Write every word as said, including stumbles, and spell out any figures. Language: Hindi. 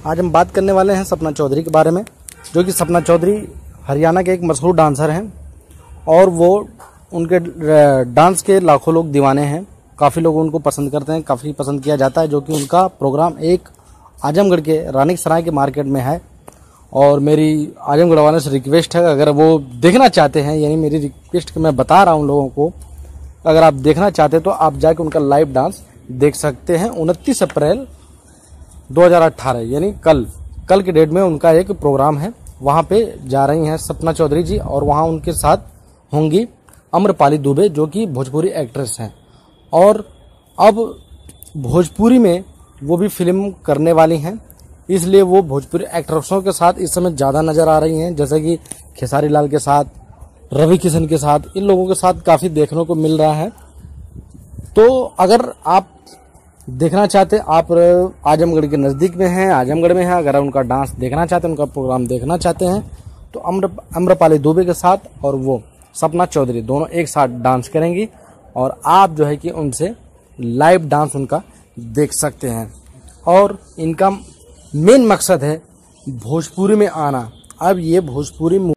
आज हम बात करने वाले हैं सपना चौधरी के बारे में, जो कि सपना चौधरी हरियाणा के एक मशहूर डांसर हैं और वो उनके डांस के लाखों लोग दीवाने हैं। काफ़ी लोग उनको पसंद करते हैं, काफ़ी पसंद किया जाता है, जो कि उनका प्रोग्राम एक आजमगढ़ के रानी सराय के मार्केट में है। और मेरी आजमगढ़ वालों से रिक्वेस्ट है, अगर वो देखना चाहते हैं, यानी मेरी रिक्वेस्ट मैं बता रहा हूँ लोगों को, अगर आप देखना चाहते हैं तो आप जाके उनका लाइव डांस देख सकते हैं। उनतीस अप्रैल दो हज़ार अठारह यानी कल कल के डेट में उनका एक प्रोग्राम है, वहाँ पे जा रही हैं सपना चौधरी जी और वहाँ उनके साथ होंगी आम्रपाली दुबे, जो कि भोजपुरी एक्ट्रेस हैं। और अब भोजपुरी में वो भी फिल्म करने वाली हैं, इसलिए वो भोजपुरी एक्ट्रेसों के साथ इस समय ज़्यादा नज़र आ रही हैं, जैसे कि खेसारी लाल के साथ, रवि किशन के साथ, इन लोगों के साथ काफ़ी देखने को मिल रहा है। तो अगर आप देखना चाहते, आप आजमगढ़ के नज़दीक में हैं, आजमगढ़ में हैं, अगर उनका डांस देखना चाहते हैं, उनका प्रोग्राम देखना चाहते हैं, तो अम्र आम्रपाली दुबे के साथ और वो सपना चौधरी दोनों एक साथ डांस करेंगी और आप जो है कि उनसे लाइव डांस उनका देख सकते हैं। और इनका मेन मकसद है भोजपुरी में आना। अब ये भोजपुरी